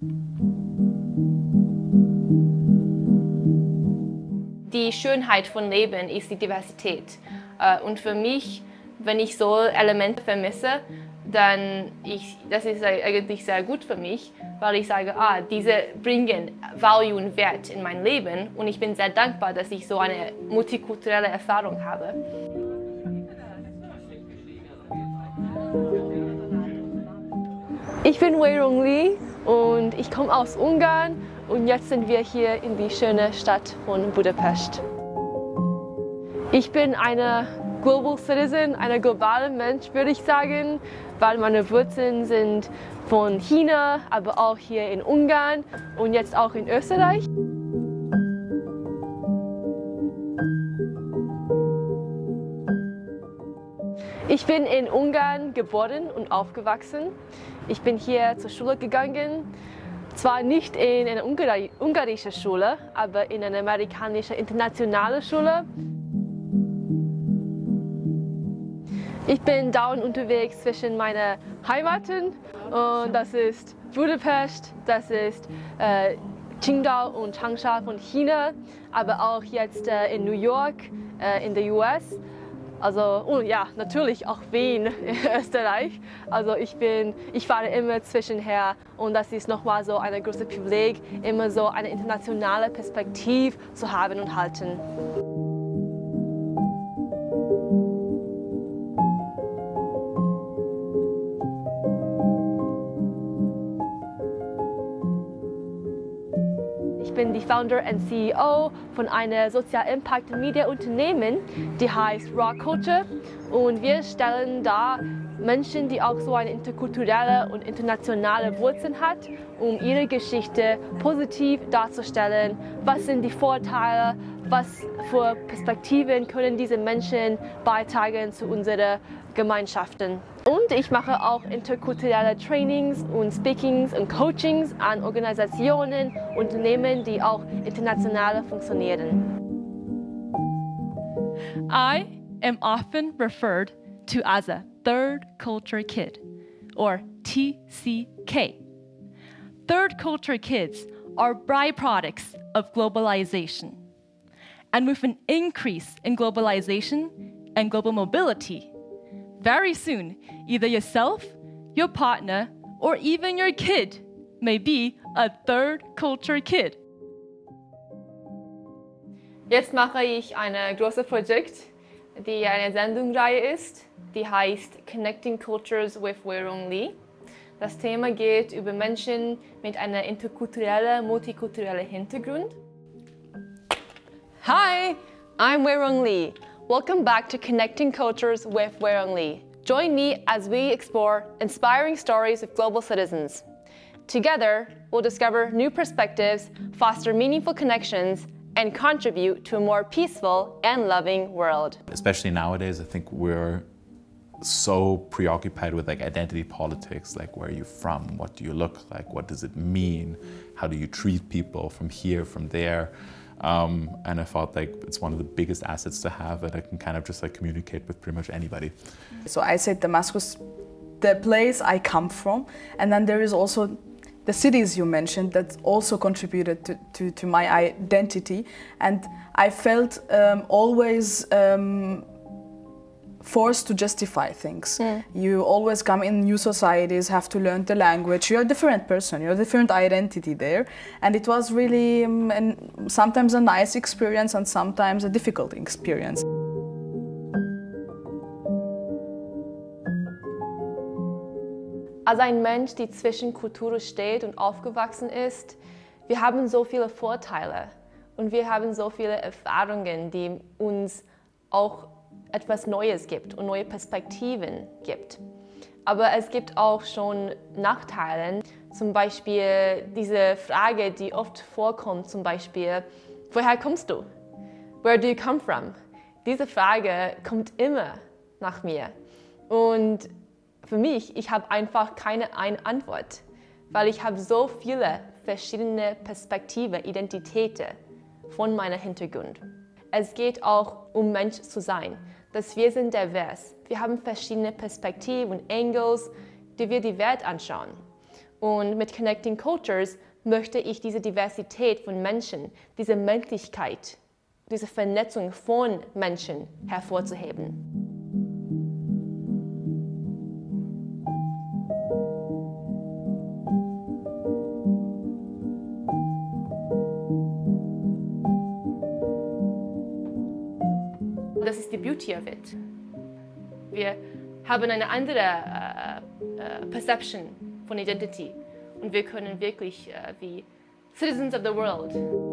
Die Schönheit von Leben ist die Diversität. Und für mich, wenn ich so Elemente vermisse, dann das ist eigentlich sehr gut für mich, weil ich sage, diese bringen Value und Wert in mein Leben und ich bin sehr dankbar, dass ich so eine multikulturelle Erfahrung habe. Ich bin Weirong Lee und ich komme aus Ungarn und jetzt sind wir hier in die schöne Stadt von Budapest. Ich bin eine Global Citizen, ein globaler Mensch, würde ich sagen, weil meine Wurzeln sind von China, aber auch hier in Ungarn und jetzt auch in Österreich. Ich bin in Ungarn geboren und aufgewachsen. Ich bin hier zur Schule gegangen, zwar nicht in eine ungarische Schule, aber in eine amerikanische internationale Schule. Ich bin dauernd unterwegs zwischen meinen Heimaten und das ist Budapest, das ist Qingdao und Changsha von China, aber auch jetzt in New York, in der US. Also, und ja, natürlich auch Wien in Österreich. Also ich fahre immer zwischenher und das ist nochmal so ein großes Privileg, immer so eine internationale Perspektive zu haben und halten. Ich bin die Founder und CEO von einem Social Impact Media Unternehmen, die heißt Raw Culture. Und wir stellen da Menschen, die auch so eine interkulturelle und internationale Wurzeln hat, um ihre Geschichte positiv darzustellen. Was sind die Vorteile? Was für Perspektiven können diese Menschen beitragen zu unseren Gemeinschaften? Und ich mache auch interkulturelle Trainings und Speakings und Coachings an Organisationen, Unternehmen, die auch international funktionieren. I am often referred to as a third culture kid, or TCK. Third culture kids are byproducts of globalization. And with an increase in globalization and global mobility, very soon, either yourself, your partner, or even your kid may be a third culture kid. Jetzt mache ich ein großes Projekt, die eine Sendungsreihe ist, die heißt Connecting Cultures with Weirong Lee. Das Thema geht über Menschen mit einem interkulturellen, multikulturellen Hintergrund. Hi, I'm Weirong Lee. Welcome back to Connecting Cultures with Weirong Lee. Join me as we explore inspiring stories of global citizens. Together, we'll discover new perspectives, foster meaningful connections, and contribute to a more peaceful and loving world. Especially nowadays, I think we're so preoccupied with identity politics, like where are you from, what do you look like, what does it mean, how do you treat people from here, from there. And I felt like it's one of the biggest assets to have, that I can kind of just communicate with pretty much anybody. So I said Damascus, the place I come from, and then there is also the cities you mentioned that also contributed to my identity, and I felt always forced to justify things. You always come in new societies, have to learn the language. You're a different person, you're a different identity there. And it was really sometimes a nice experience and sometimes a difficult experience. Als ein Mensch, der zwischen Kulturen steht und aufgewachsen ist, wir haben so viele Vorteile und wir haben so viele Erfahrungen, die uns auch etwas Neues gibt und neue Perspektiven gibt. Aber es gibt auch schon Nachteile, zum Beispiel diese Frage, die oft vorkommt, zum Beispiel, woher kommst du? Where do you come from? Diese Frage kommt immer nach mir. Und für mich, ich habe einfach keine eine Antwort, weil ich habe so viele verschiedene Perspektiven, Identitäten von meinem Hintergrund. Es geht auch um Mensch zu sein, dass wir sind divers. Wir haben verschiedene Perspektiven und Angles, die wir die Welt anschauen. Und mit Connecting Cultures möchte ich diese Diversität von Menschen, diese Möglichkeit, diese Vernetzung von Menschen hervorzuheben. Das ist die Beauty of it. Wir haben eine andere Perception von Identity und wir können wirklich wie Citizens of the World